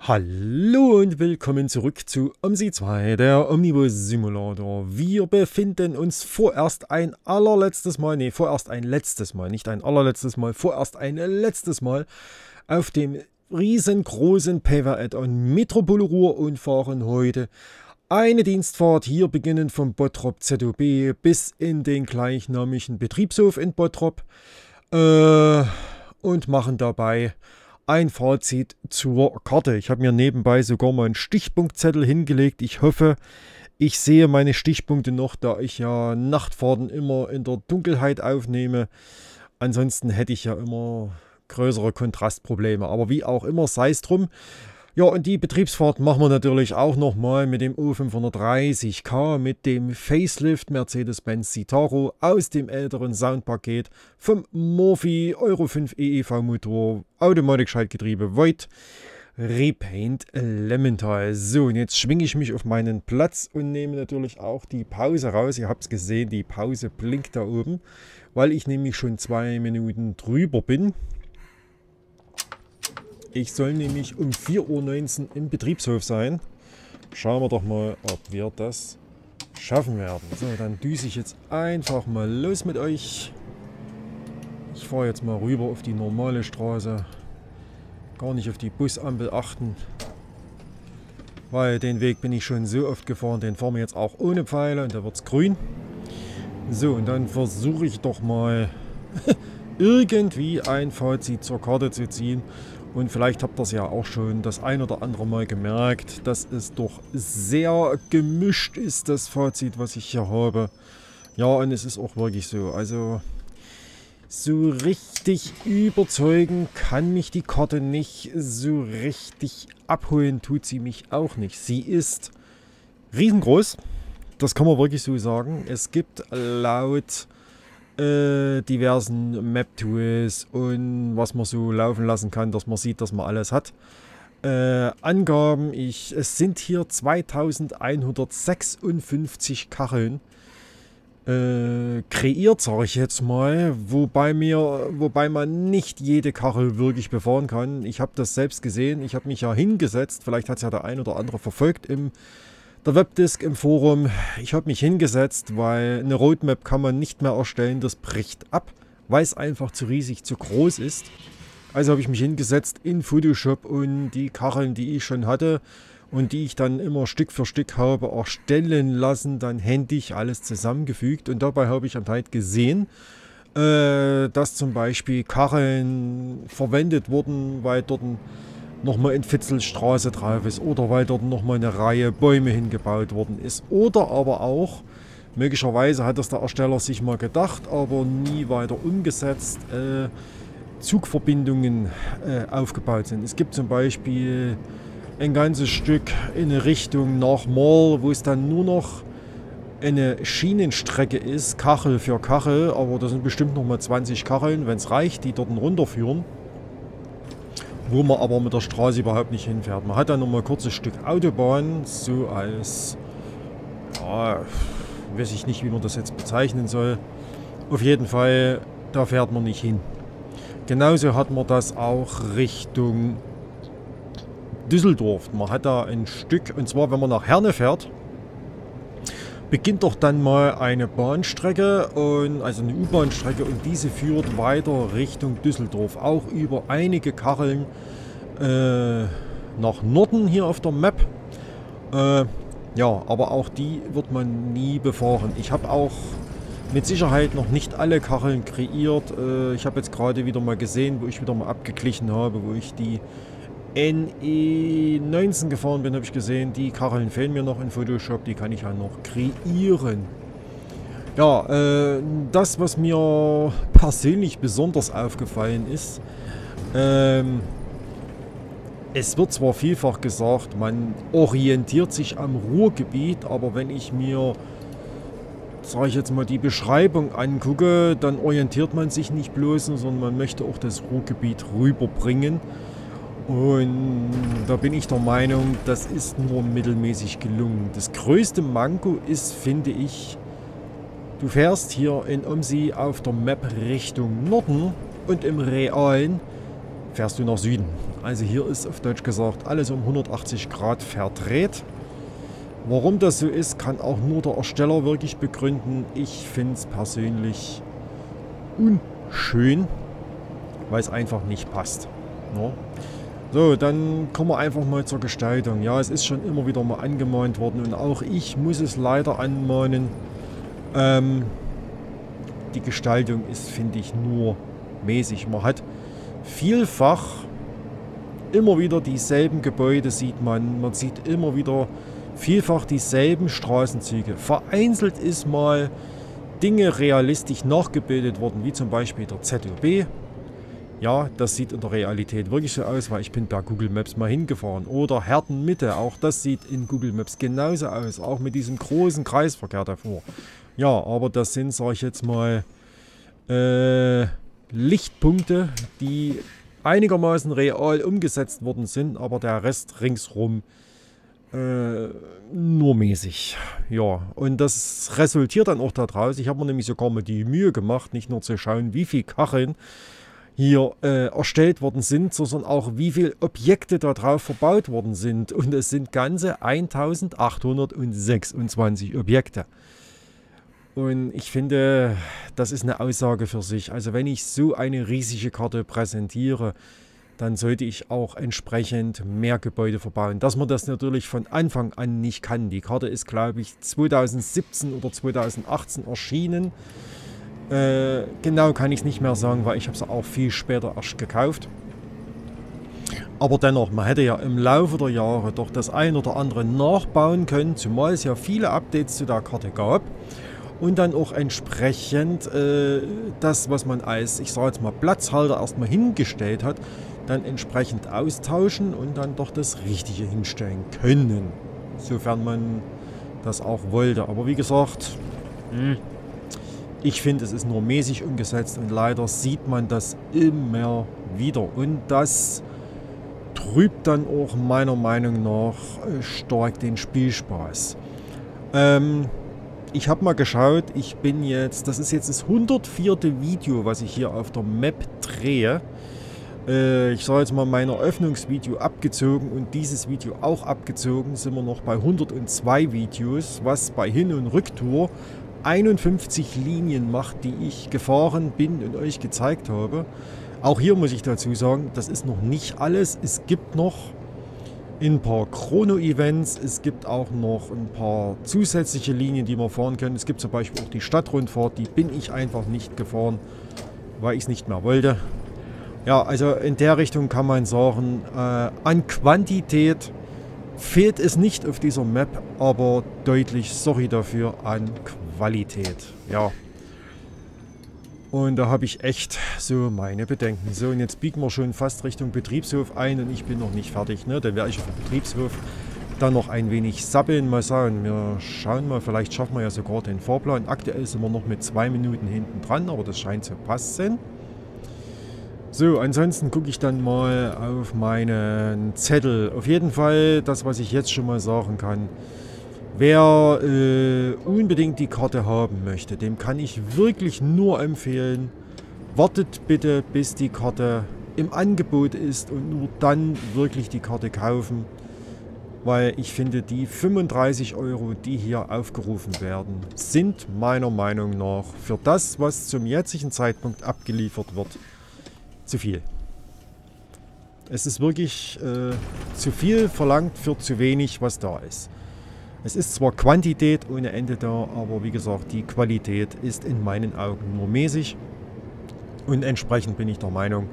Hallo und willkommen zurück zu OMSI 2, der Omnibus Simulator. Wir befinden uns vorerst ein letztes Mal auf dem riesengroßen Paver Add-on Metropole Ruhr und fahren heute eine Dienstfahrt hier beginnend vom Bottrop ZOB bis in den gleichnamigen Betriebshof in Bottrop und machen dabei ein Fazit zur Karte. Ich habe mir nebenbei sogar mal einen Stichpunktzettel hingelegt. Ich hoffe, ich sehe meine Stichpunkte noch, da ich ja Nachtfahrten immer in der Dunkelheit aufnehme. Ansonsten hätte ich ja immer größere Kontrastprobleme. Aber wie auch immer, sei es drum. Ja, und die Betriebsfahrt machen wir natürlich auch nochmal mit dem O530K, mit dem Facelift Mercedes-Benz Citaro aus dem älteren Soundpaket vom Morphy Euro 5 EEV Motor, Automatikschaltgetriebe Void, Repaint Lemmental. So, und jetzt schwinge ich mich auf meinen Platz und nehme natürlich auch die Pause raus. Ihr habt es gesehen, die Pause blinkt da oben, weil ich nämlich schon 2 Minuten drüber bin. Ich soll nämlich um 4:19 Uhr im Betriebshof sein. Schauen wir doch mal, ob wir das schaffen werden. So, dann düse ich jetzt einfach mal los mit euch. Ich fahre jetzt mal rüber auf die normale Straße. Gar nicht auf die Busampel achten. Weil den Weg bin ich schon so oft gefahren. Den fahren wir jetzt auch ohne Pfeile und da wird es grün. So, und dann versuche ich doch mal irgendwie ein Fazit zur Karte zu ziehen. Und vielleicht habt ihr es ja auch schon das ein oder andere Mal gemerkt, dass es doch sehr gemischt ist, das Fazit, was ich hier habe. Ja, und es ist auch wirklich so. Also, so richtig überzeugen kann mich die Karte nicht. So richtig abholen tut sie mich auch nicht. Sie ist riesengroß. Das kann man wirklich so sagen. Es gibt laut diversen Map-Tools und was man so laufen lassen kann, dass man sieht, dass man alles hat. Angaben, es sind hier 2156 Kacheln kreiert, sage ich jetzt mal, wobei man nicht jede Kachel wirklich befahren kann. Ich habe das selbst gesehen, ich habe mich ja hingesetzt, vielleicht hat es ja der ein oder andere verfolgt der Webdisk im Forum. Ich habe mich hingesetzt, weil eine Roadmap kann man nicht mehr erstellen, das bricht ab, weil es einfach zu riesig, zu groß ist. Also habe ich mich hingesetzt in Photoshop und die Kacheln, die ich schon hatte und die ich dann immer Stück für Stück habe erstellen lassen, dann händisch alles zusammengefügt. Und dabei habe ich anscheinend gesehen, dass zum Beispiel Kacheln verwendet wurden, weil dort nochmal in Fitzelstraße drauf ist oder weil dort nochmal eine Reihe Bäume hingebaut worden ist. Oder aber auch, möglicherweise hat das der Ersteller sich mal gedacht, aber nie weiter umgesetzt, Zugverbindungen aufgebaut sind. Es gibt zum Beispiel ein ganzes Stück in eine Richtung nach Morl, wo es dann nur noch eine Schienenstrecke ist, Kachel für Kachel, aber da sind bestimmt nochmal 20 Kacheln, wenn es reicht, die dort runterführen. Wo man aber mit der Straße überhaupt nicht hinfährt. Man hat dann nochmal ein kurzes Stück Autobahn, so als, ja, weiß ich nicht, wie man das jetzt bezeichnen soll. Auf jeden Fall, da fährt man nicht hin. Genauso hat man das auch Richtung Düsseldorf. Man hat da ein Stück, und zwar wenn man nach Herne fährt, beginnt doch dann mal eine Bahnstrecke, also eine U-Bahn-Strecke, und diese führt weiter Richtung Düsseldorf. Auch über einige Kacheln nach Norden hier auf der Map. Ja, aber auch die wird man nie befahren. Ich habe auch mit Sicherheit noch nicht alle Kacheln kreiert. Ich habe jetzt gerade wieder mal gesehen, wo ich wieder mal abgeglichen habe, wo ich die NE19 gefahren bin, habe ich gesehen, die Kacheln fehlen mir noch in Photoshop, die kann ich ja noch kreieren. Ja, das, was mir persönlich besonders aufgefallen ist, es wird zwar vielfach gesagt, man orientiert sich am Ruhrgebiet, aber wenn ich mir, sage ich jetzt mal, die Beschreibung angucke, dann orientiert man sich nicht bloß, sondern man möchte auch das Ruhrgebiet rüberbringen. Und da bin ich der Meinung, das ist nur mittelmäßig gelungen. Das größte Manko ist, finde ich, du fährst hier in OMSI auf der Map Richtung Norden und im Realen fährst du nach Süden. Also hier ist auf Deutsch gesagt alles um 180 Grad verdreht. Warum das so ist, kann auch nur der Ersteller wirklich begründen. Ich finde es persönlich unschön, weil es einfach nicht passt. No? So, dann kommen wir einfach mal zur Gestaltung. Ja, es ist schon immer wieder mal angemahnt worden und auch ich muss es leider anmahnen. Die Gestaltung ist, finde ich, nur mäßig. Man hat vielfach immer wieder dieselben Gebäude, sieht man. Man sieht immer wieder vielfach dieselben Straßenzüge. Vereinzelt ist mal Dinge realistisch nachgebildet worden, wie zum Beispiel der ZOB. Ja, das sieht in der Realität wirklich so aus, weil ich bin per Google Maps mal hingefahren. Oder Herten-Mitte, auch das sieht in Google Maps genauso aus, auch mit diesem großen Kreisverkehr davor. Ja, aber das sind, sage ich jetzt mal, Lichtpunkte, die einigermaßen real umgesetzt worden sind, aber der Rest ringsrum nur mäßig. Ja, und das resultiert dann auch daraus. Ich habe mir nämlich sogar mal die Mühe gemacht, nicht nur zu schauen, wie viele Kacheln hier erstellt worden sind, sondern auch wie viele Objekte da drauf verbaut worden sind. Und es sind ganze 1826 Objekte. Und ich finde, das ist eine Aussage für sich. Also wenn ich so eine riesige Karte präsentiere, dann sollte ich auch entsprechend mehr Gebäude verbauen. Dass man das natürlich von Anfang an nicht kann. Die Karte ist, glaube ich, 2017 oder 2018 erschienen. Genau kann ich es nicht mehr sagen, weil ich habe sie auch viel später erst gekauft. Aber dennoch, man hätte ja im Laufe der Jahre doch das ein oder andere nachbauen können, zumal es ja viele Updates zu der Karte gab. Und dann auch entsprechend das, was man als, ich sage jetzt mal, Platzhalter erstmal hingestellt hat, dann entsprechend austauschen und dann doch das Richtige hinstellen können. Sofern man das auch wollte. Aber wie gesagt, ich finde, es ist nur mäßig umgesetzt und leider sieht man das immer wieder. Und das trübt dann auch meiner Meinung nach stark den Spielspaß. Ich habe mal geschaut, ich bin jetzt, das ist jetzt das 104. Video, was ich hier auf der Map drehe. Ich sage jetzt mal mein Eröffnungsvideo abgezogen und dieses Video auch abgezogen, sind wir noch bei 102 Videos, was bei Hin- und Rücktour 51 Linien macht, die ich gefahren bin und euch gezeigt habe. Auch hier muss ich dazu sagen, das ist noch nicht alles. Es gibt noch ein paar Chrono-Events, es gibt auch noch ein paar zusätzliche Linien, die wir fahren können. Es gibt zum Beispiel auch die Stadtrundfahrt, die bin ich einfach nicht gefahren, weil ich es nicht mehr wollte. Ja, also in der Richtung kann man sagen, an Quantität fehlt es nicht auf dieser Map, aber deutlich, sorry dafür, an Qualität. Ja. Und da habe ich echt so meine Bedenken. So, und jetzt biegen wir schon fast Richtung Betriebshof ein und ich bin noch nicht fertig. Ne? Dann werde ich auf dem Betriebshof dann noch ein wenig sabbeln. Mal schauen. Wir schauen mal, vielleicht schaffen wir ja sogar den Fahrplan. Aktuell sind wir noch mit 2 Minuten hinten dran, aber das scheint zu passen. So, ansonsten gucke ich dann mal auf meinen Zettel. Auf jeden Fall das, was ich jetzt schon mal sagen kann. Wer unbedingt die Karte haben möchte, dem kann ich wirklich nur empfehlen, wartet bitte, bis die Karte im Angebot ist und nur dann wirklich die Karte kaufen. Weil ich finde, die 35 €, die hier aufgerufen werden, sind meiner Meinung nach für das, was zum jetzigen Zeitpunkt abgeliefert wird, zu viel. Es ist wirklich zu viel verlangt für zu wenig, was da ist. Es ist zwar Quantität ohne Ende da, aber wie gesagt, die Qualität ist in meinen Augen nur mäßig. Und entsprechend bin ich der Meinung,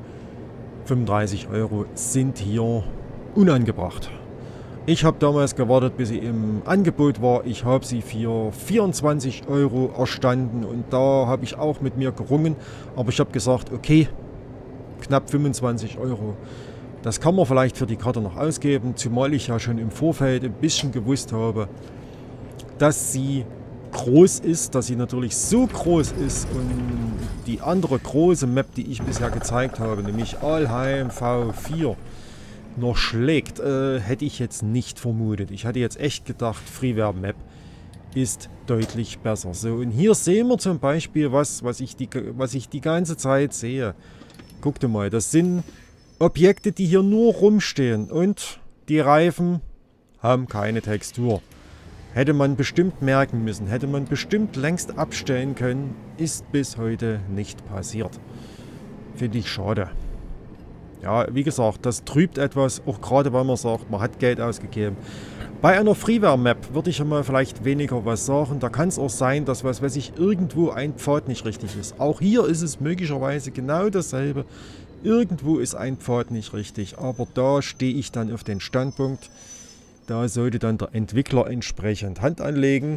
35 € sind hier unangebracht. Ich habe damals gewartet, bis sie im Angebot war. Ich habe sie für 24 € erstanden und da habe ich auch mit mir gerungen. Aber ich habe gesagt, okay, knapp 25 €. Das kann man vielleicht für die Karte noch ausgeben, zumal ich ja schon im Vorfeld ein bisschen gewusst habe, dass sie groß ist, dass sie natürlich so groß ist und die andere große Map, die ich bisher gezeigt habe, nämlich Alheim V4, noch schlägt, hätte ich jetzt nicht vermutet. Ich hatte jetzt echt gedacht, Freeware Map ist deutlich besser. So, und hier sehen wir zum Beispiel was ich die ganze Zeit sehe. Guckt mal, das sind Objekte, die hier nur rumstehen und die Reifen haben keine Textur. Hätte man bestimmt merken müssen, hätte man bestimmt längst abstellen können, ist bis heute nicht passiert. Finde ich schade. Ja, wie gesagt, das trübt etwas, auch gerade weil man sagt, man hat Geld ausgegeben. Bei einer Freeware-Map würde ich ja mal vielleicht weniger was sagen. Da kann es auch sein, dass was weiß ich, irgendwo ein Pfad nicht richtig ist. Auch hier ist es möglicherweise genau dasselbe. Irgendwo ist ein Pfad nicht richtig. Aber da stehe ich dann auf den Standpunkt, da sollte dann der Entwickler entsprechend Hand anlegen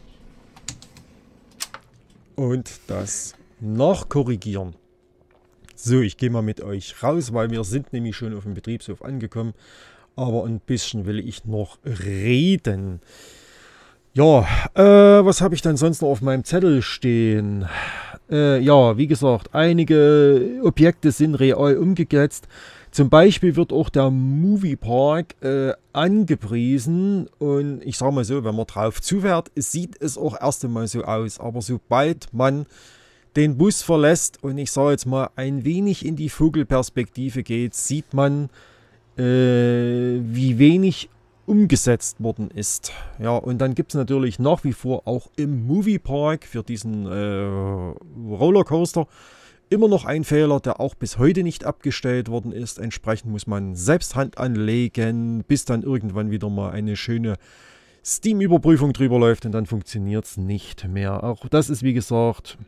und das nachkorrigieren. So, ich gehe mal mit euch raus, weil wir sind nämlich schon auf dem Betriebshof angekommen. Aber ein bisschen will ich noch reden. Ja, was habe ich dann sonst noch auf meinem Zettel stehen? Ja, wie gesagt, einige Objekte sind real umgesetzt. Zum Beispiel wird auch der Moviepark angepriesen. Und ich sage mal so, wenn man drauf zufährt, sieht es auch erst einmal so aus. Aber sobald man den Bus verlässt und ich sage jetzt mal ein wenig in die Vogelperspektive geht, sieht man, wie wenig umgesetzt worden ist. Ja, und dann gibt es natürlich nach wie vor auch im Moviepark für diesen Rollercoaster immer noch einen Fehler, der auch bis heute nicht abgestellt worden ist. Entsprechend muss man selbst Hand anlegen, bis dann irgendwann wieder mal eine schöne Steam-Überprüfung drüber läuft und dann funktioniert es nicht mehr. Auch das ist wie gesagt...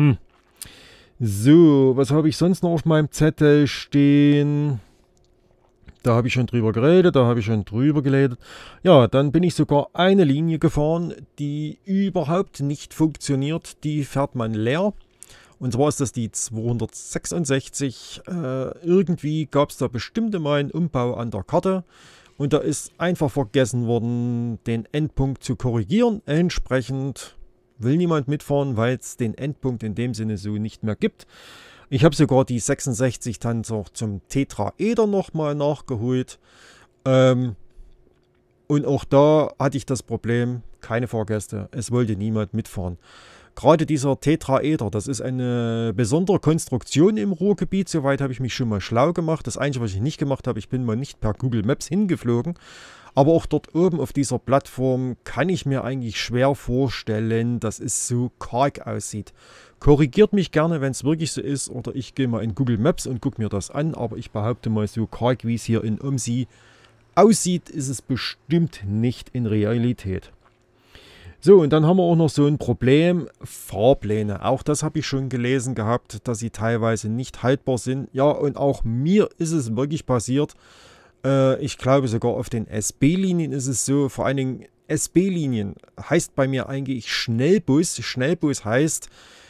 So, was habe ich sonst noch auf meinem Zettel stehen? Da habe ich schon drüber geredet, da habe ich schon drüber geredet. Ja, dann bin ich sogar eine Linie gefahren, die überhaupt nicht funktioniert. Die fährt man leer. Und zwar ist das die 266. Irgendwie gab es da bestimmt mal einen Umbau an der Karte. Und da ist einfach vergessen worden, den Endpunkt zu korrigieren. Entsprechend will niemand mitfahren, weil es den Endpunkt in dem Sinne so nicht mehr gibt. Ich habe sogar die 66 dann so zum Tetraeder nochmal nachgeholt. Und auch da hatte ich das Problem, keine Fahrgäste. Es wollte niemand mitfahren. Gerade dieser Tetraeder, das ist eine besondere Konstruktion im Ruhrgebiet. Soweit habe ich mich schon mal schlau gemacht. Das Einzige, was ich nicht gemacht habe, ich bin mal nicht per Google Maps hingeflogen. Aber auch dort oben auf dieser Plattform kann ich mir eigentlich schwer vorstellen, dass es so karg aussieht. Korrigiert mich gerne, wenn es wirklich so ist, oder ich gehe mal in Google Maps und gucke mir das an. Aber ich behaupte mal, so karg wie es hier in Umsi aussieht, ist es bestimmt nicht in Realität. So, und dann haben wir auch noch so ein Problem, Fahrpläne. Auch das habe ich schon gelesen gehabt, dass sie teilweise nicht haltbar sind. Ja, und auch mir ist es wirklich passiert. Ich glaube sogar auf den SB-Linien ist es so, vor allen Dingen SB-Linien heißt bei mir eigentlich Schnellbus. Schnellbus heißt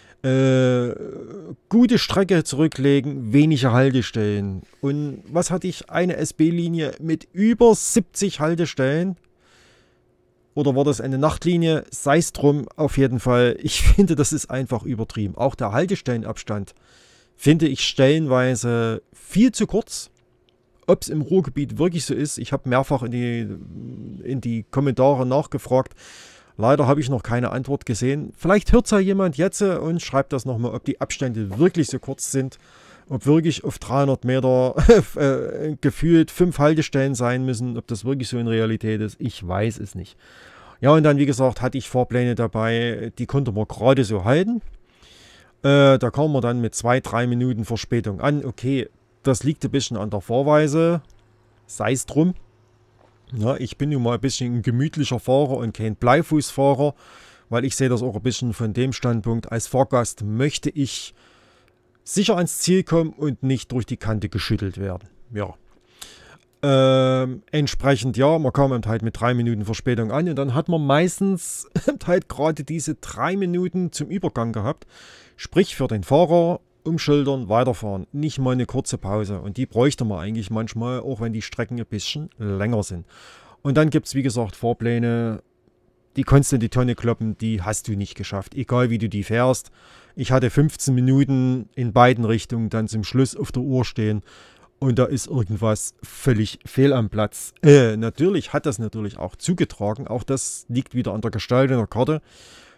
gute Strecke zurücklegen, wenige Haltestellen. Und was hatte ich? Eine SB-Linie mit über 70 Haltestellen. Oder war das eine Nachtlinie? Sei es drum, auf jeden Fall. Ich finde, das ist einfach übertrieben. Auch der Haltestellenabstand finde ich stellenweise viel zu kurz. Ob es im Ruhrgebiet wirklich so ist, ich habe mehrfach in die Kommentare nachgefragt. Leider habe ich noch keine Antwort gesehen. Vielleicht hört es ja jemand jetzt und schreibt das nochmal, ob die Abstände wirklich so kurz sind. Ob wirklich auf 300 Meter gefühlt 5 Haltestellen sein müssen. Ob das wirklich so in Realität ist, ich weiß es nicht. Ja, und dann, wie gesagt, hatte ich Fahrpläne dabei, die konnte man gerade so halten. Da kam man dann mit 2-3 Minuten Verspätung an. Okay, das liegt ein bisschen an der Fahrweise, sei es drum. Ja, ich bin nun mal ein bisschen ein gemütlicher Fahrer und kein Bleifußfahrer, weil ich sehe das auch ein bisschen von dem Standpunkt. Als Fahrgast möchte ich sicher ans Ziel kommen und nicht durch die Kante geschüttelt werden. Ja. Entsprechend, ja, man kam halt mit 3 Minuten Verspätung an und dann hat man meistens halt gerade diese 3 Minuten zum Übergang gehabt. Sprich für den Fahrer, umschildern, weiterfahren. Nicht mal eine kurze Pause. Und die bräuchte man eigentlich manchmal, auch wenn die Strecken ein bisschen länger sind. Und dann gibt es, wie gesagt, Fahrpläne, die konntest du in die Tonne kloppen, die hast du nicht geschafft. Egal wie du die fährst. Ich hatte 15 Minuten in beiden Richtungen dann zum Schluss auf der Uhr stehen. Und da ist irgendwas völlig fehl am Platz. Natürlich hat das natürlich auch zugetragen. Auch das liegt wieder an der Gestaltung der Karte.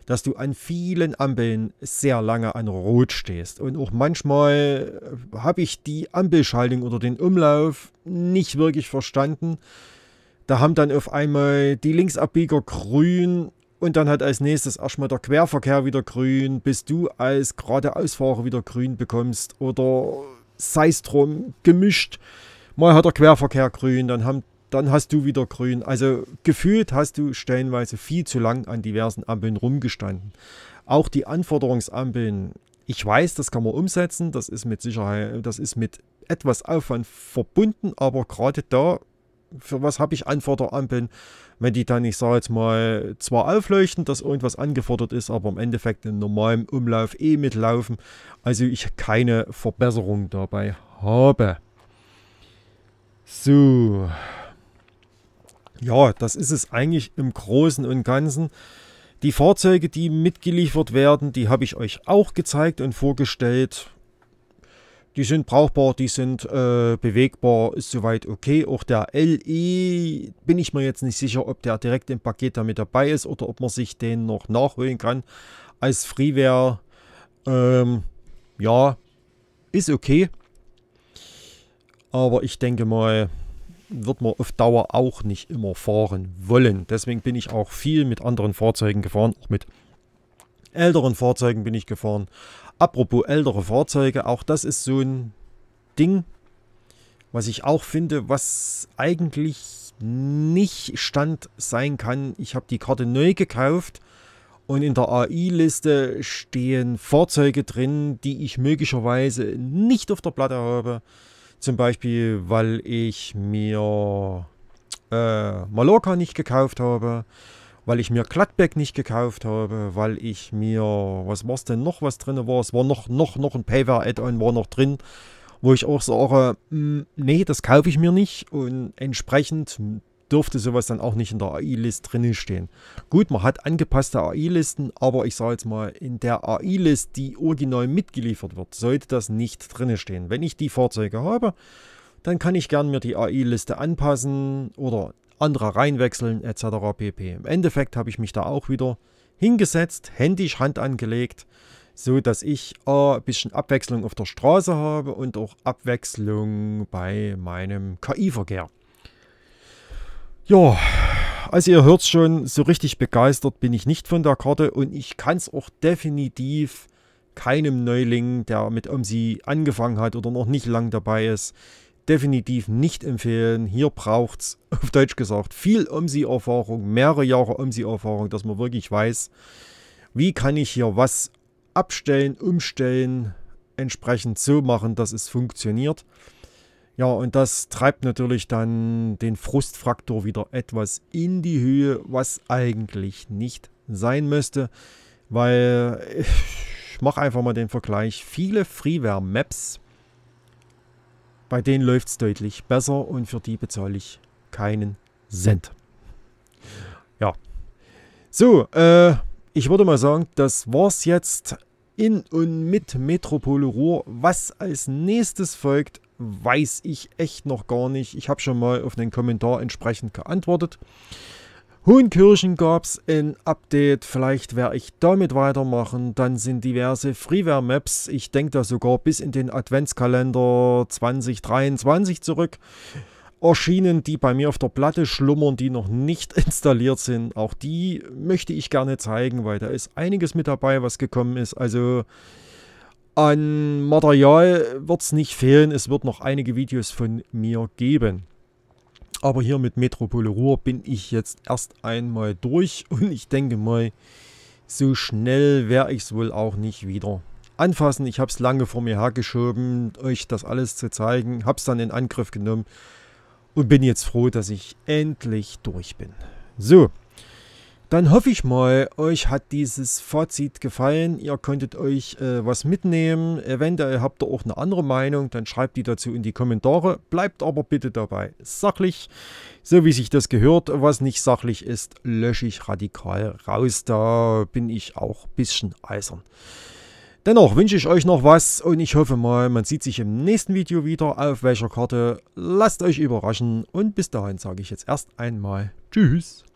dass du an vielen Ampeln sehr lange an Rot stehst. Und auch manchmal habe ich die Ampelschaltung oder den Umlauf nicht wirklich verstanden. Da haben dann auf einmal die Linksabbieger grün und dann hat als nächstes erstmal der Querverkehr wieder grün, bis du als geradeausfahrer wieder grün bekommst oder sei es drum gemischt. Mal hat der Querverkehr grün, dann hast du wieder grün. Also gefühlt hast du stellenweise viel zu lang an diversen Ampeln rumgestanden. Auch die Anforderungsampeln, ich weiß, das kann man umsetzen, das ist mit Sicherheit, das ist mit etwas Aufwand verbunden, aber gerade da, für was habe ich Anforderampeln, wenn die dann, ich sage jetzt mal, zwar aufleuchten, dass irgendwas angefordert ist, aber im Endeffekt in normalem Umlauf mitlaufen, also ich keine Verbesserung dabei habe. So, ja, das ist es eigentlich im Großen und Ganzen. Die Fahrzeuge, die mitgeliefert werden, die habe ich euch auch gezeigt und vorgestellt. Die sind brauchbar, die sind bewegbar, ist soweit okay. Auch der LE bin ich mir jetzt nicht sicher, ob der direkt im Paket damit dabei ist oder ob man sich den noch nachholen kann als Freeware. Ja, ist okay. Aber ich denke mal, wird man auf Dauer auch nicht immer fahren wollen. Deswegen bin ich auch viel mit anderen Fahrzeugen gefahren. Auch mit älteren Fahrzeugen bin ich gefahren. Apropos ältere Fahrzeuge, auch das ist so ein Ding, was ich auch finde, was eigentlich nicht Stand sein kann. Ich habe die Karte neu gekauft und in der AI-Liste stehen Fahrzeuge drin, die ich möglicherweise nicht auf der Platte habe. Zum Beispiel, weil ich mir Mallorca nicht gekauft habe, weil ich mir Gladbeck nicht gekauft habe, weil ich mir, was war es denn noch, was drin war? Es war noch ein Payware-Add-on war noch drin, wo ich auch sage, nee, das kaufe ich mir nicht und entsprechend dürfte sowas dann auch nicht in der AI-List drin stehen. Gut, man hat angepasste AI-Listen, aber ich sage jetzt mal, in der AI-List, die original mitgeliefert wird, sollte das nicht drin stehen. Wenn ich die Fahrzeuge habe, dann kann ich gern mir die AI-Liste anpassen oder andere reinwechseln etc. pp. Im Endeffekt habe ich mich da auch wieder hingesetzt, händisch Hand angelegt, so dass ich ein bisschen Abwechslung auf der Straße habe und auch Abwechslung bei meinem KI-Verkehr. Ja, also ihr hört schon, so richtig begeistert bin ich nicht von der Karte und ich kann es auch definitiv keinem Neuling, der mit OMSI angefangen hat oder noch nicht lang dabei ist, definitiv nicht empfehlen. Hier braucht es, auf Deutsch gesagt, viel OMSI-Erfahrung, mehrere Jahre OMSI-Erfahrung, dass man wirklich weiß, wie kann ich hier was abstellen, umstellen, entsprechend so machen, dass es funktioniert. Ja, und das treibt natürlich dann den Frustfaktor wieder etwas in die Höhe, was eigentlich nicht sein müsste, weil ich mache einfach mal den Vergleich. Viele Freeware-Maps, bei denen läuft es deutlich besser und für die bezahle ich keinen Cent. Ja, so, ich würde mal sagen, das war's jetzt in und mit Metropole Ruhr. Was als nächstes folgt, weiß ich echt noch gar nicht. Ich habe schon mal auf den Kommentar entsprechend geantwortet. Hohenkirchen gab es ein Update, vielleicht werde ich damit weitermachen. Dann sind diverse Freeware-Maps, ich denke da sogar bis in den Adventskalender 2023 zurück, erschienen, die bei mir auf der Platte schlummern, die noch nicht installiert sind. Auch die möchte ich gerne zeigen, weil da ist einiges mit dabei, was gekommen ist. Also an Material wird es nicht fehlen, es wird noch einige Videos von mir geben. Aber hier mit Metropole Ruhr bin ich jetzt erst einmal durch und ich denke mal, so schnell werde ich es wohl auch nicht wieder anfassen. Ich habe es lange vor mir hergeschoben, euch das alles zu zeigen, habe es dann in Angriff genommen und bin jetzt froh, dass ich endlich durch bin. So. Dann hoffe ich mal, euch hat dieses Fazit gefallen. Ihr konntet euch was mitnehmen. Eventuell habt ihr auch eine andere Meinung. Dann schreibt die dazu in die Kommentare. Bleibt aber bitte dabei sachlich, so wie sich das gehört. Was nicht sachlich ist, lösche ich radikal raus. Da bin ich auch ein bisschen eisern. Dennoch wünsche ich euch noch was und ich hoffe mal, man sieht sich im nächsten Video wieder. Auf welcher Karte? Lasst euch überraschen und bis dahin sage ich jetzt erst einmal Tschüss.